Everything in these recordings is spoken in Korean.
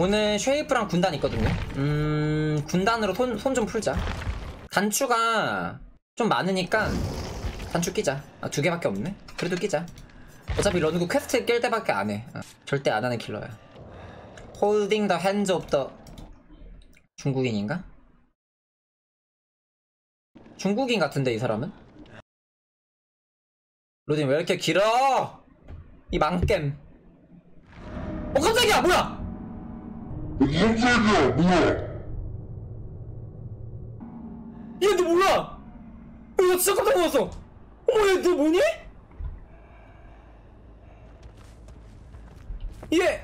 오늘 쉐이프랑 군단 있거든요. 군단으로 손 좀 풀자. 단추가 좀 많으니까 단추 끼자. 아, 2개밖에 없네. 그래도 끼자. 어차피 런구 퀘스트 깰 때밖에 안해. 절대 안 하는 킬러야. Holding the hands of the... 중국인인가? 중국인 같은데 이 사람은? 로딩 왜 이렇게 길어? 이 망겜. 깜짝이야! 뭐야! 깜짝이야 뭐야? 얘 너 뭐야? 나 진짜 깜짝 놀랐어. 어머 얘 너 뭐니? 얘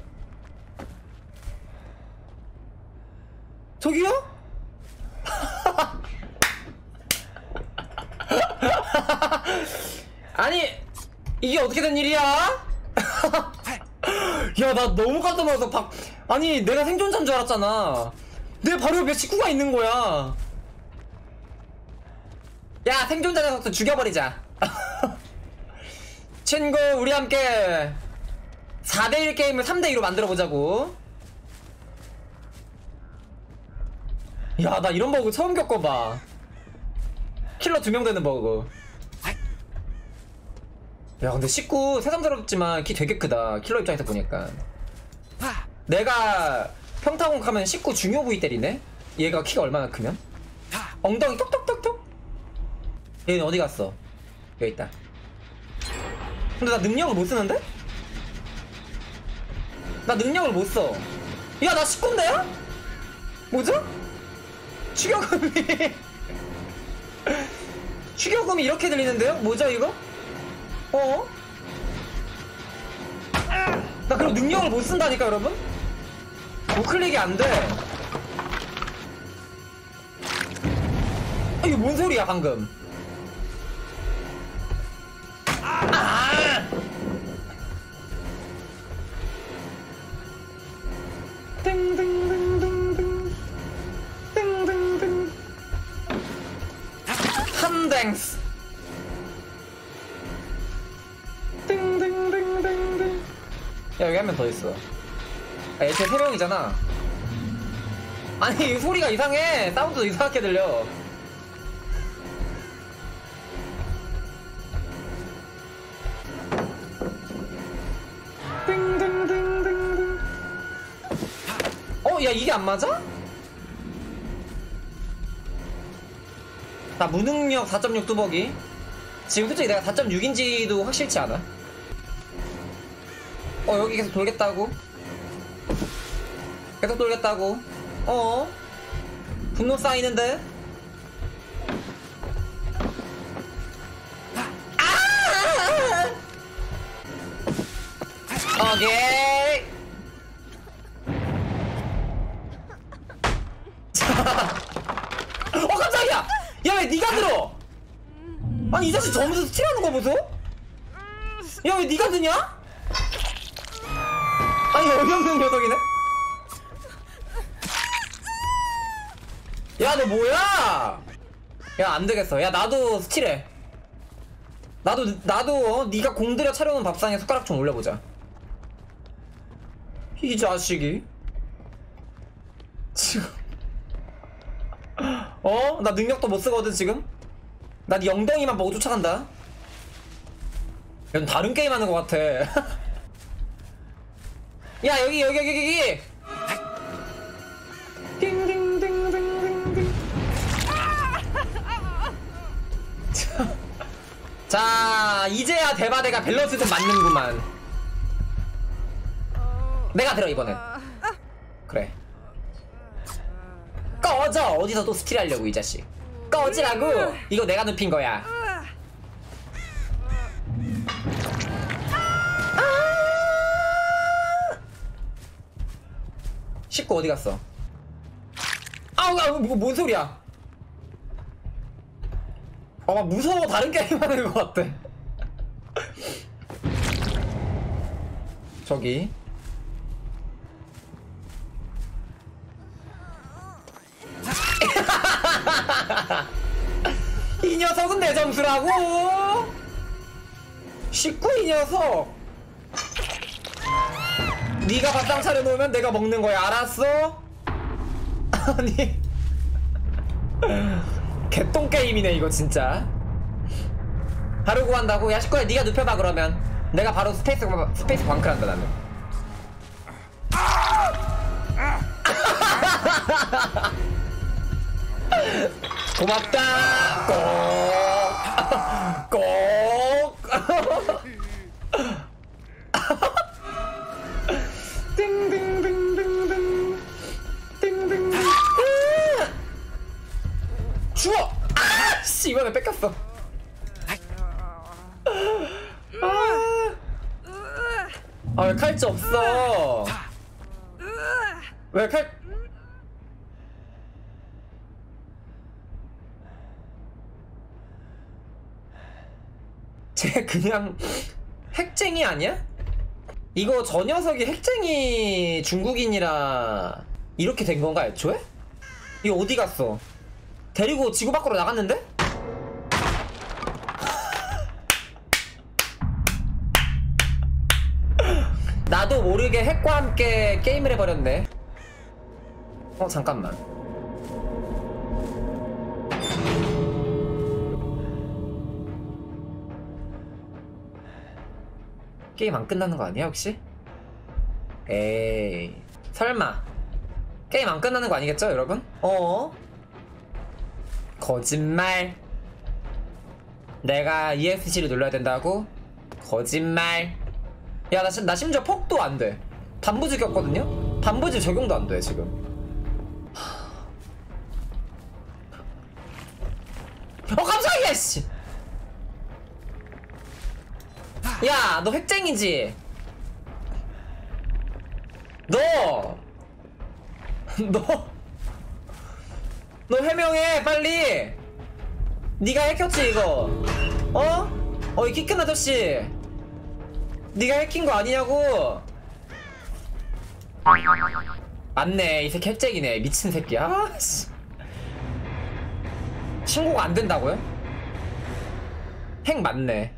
저기요? 아니 이게 어떻게 된 일이야? 야 나 너무 깜짝 놀라서 아니 내가 생존자인 줄 알았잖아. 내 바로 옆에 식구가 있는 거야. 야 생존자 녀석들 죽여버리자. 친구 우리 함께 4대1 게임을 3대2로 만들어보자고. 야 나 이런 버그 처음 겪어봐. 킬러 2명 되는 버그. 야 근데 식구 새삼스럽지만 키 되게 크다. 킬러 입장에서 보니까. 내가 평타공 하면 식구 중요 부위 때리네? 얘가 키가 얼마나 크면? 엉덩이 톡톡톡톡. 얘는 어디 갔어? 여기 있다. 근데 나 능력을 못 쓰는데? 나 능력을 못 써. 야 나 식구인데요? 뭐죠? 추격음이 추격음이 이렇게 들리는데요? 뭐죠 이거? 어? 나 그럼 능력을 못 쓴다니까 여러분? 우클릭이 안 돼. 이게 뭔 소리야 방금? 띵띵띵띵띵 띵띵띵 한댕스 띵띵띵띵띵. 야 여기 한 명 더 있어. 아, 애초에 3명이잖아. 아니 이 소리가 이상해. 사운드도 이상하게 들려. 띵띵띵띵띵. 야 이게 안 맞아? 나 무능력 4.6 뚜벅이. 지금 솔직히 내가 4.6인지도 확실치 않아. 여기 계속 돌겠다고? 계속 돌겠다고? 분노 쌓이는데? 오케이. 깜짝이야! 야 왜 니가 들어? 아니 이 자식 점수 스틸하는 거 보소? 야 왜 니가 드냐? 아니 어이없는 녀석이네? 야 너 뭐야? 야 안되겠어. 야 나도 스틸해. 나도 니가 공들여 차려놓은 밥상에 숟가락 좀 올려보자. 이 자식이 지금 나 능력도 못쓰거든 지금? 나 니 엉덩이만 보고 쫓아간다. 야 넌 다른 게임 하는 것 같아. 야 여기 띵띵띵띵띵띵. 자 이제야 대바대가 밸런스 좀 맞는구만. 내가 들어 이번엔. 그래 꺼져. 어디서 또 스틸 하려고 이 자식. 꺼지라고. 이거 내가 눕힌 거야. 식구 어디 갔어? 뭔 소리야? 막 무서워. 다른 게임 하는 것 같아. 저기 이 녀석은 내 점수라고. 19 이 녀석. 네가 밥상 차려놓으면 내가 먹는 거야. 알았어? 아니 개똥 게임이네 이거 진짜. 바로 구한다고? 야 식구야 네가 눕혀봐 그러면. 내가 바로 스페이스 광클한다 나는. 고맙다. 꼭. 띵띵띵띵띵. 띵띵. 죽어. 씨 이번에 뺏겼어. 왜 칼집 없어? 왜 칼? 쟤 그냥 핵쟁이 아니야? 이거 저 녀석이 핵쟁이 중국인이라 이렇게 된 건가 애초에? 이거 어디 갔어? 데리고 지구 밖으로 나갔는데? 나도 모르게 핵과 함께 게임을 해버렸네. 잠깐만. 게임 안 끝나는 거 아니야 혹시? 에이 설마 게임 안 끝나는 거 아니겠죠 여러분? 거짓말. 내가 ESC를 눌러야 된다고? 거짓말. 야 나 심지어 폭도 안돼. 반부즈 꼈거든요? 반부즈 적용도 안돼 지금. 깜짝이야 씨. 야 너 핵쟁이지? 너 해명해 빨리. 네가 해켰지 이거? 이 키 큰 아저씨 네가 해킨 거 아니냐고. 맞네 이 새끼 핵쟁이네 미친 새끼야. 씨. 신고가 안 된다고요? 핵 맞네.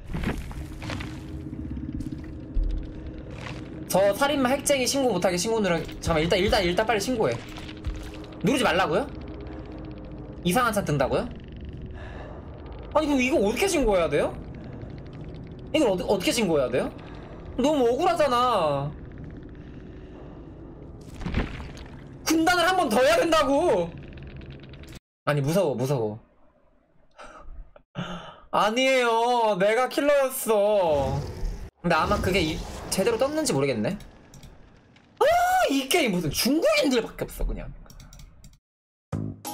저 살인마 핵쟁이 신고 못하게 신고 누르. 잠깐만 일단 빨리 신고해. 누르지 말라고요? 이상한 찬 뜬다고요? 아니 그럼 이거 어떻게 신고해야 돼요? 이걸 어떻게 신고해야 돼요? 너무 억울하잖아. 군단을 한 번 더 해야 된다고. 아니 무서워. 아니에요 내가 킬러였어. 근데 아마 그게 제대로 떴는지 모르겠네. 이 게임 무슨 중국인들밖에 없어 그냥.